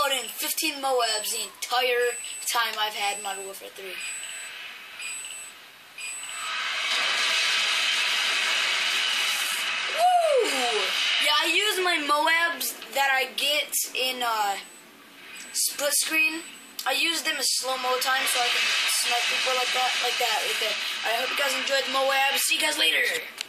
brought in 15 m.o.a.bs the entire time I've had Modern Warfare 3. Woo! Yeah, I use my m.o.a.bs that I get in split screen. I use them as slow-mo time so I can snipe people like that, right there. I hope you guys enjoyed the m.o.a.bs. See you guys later.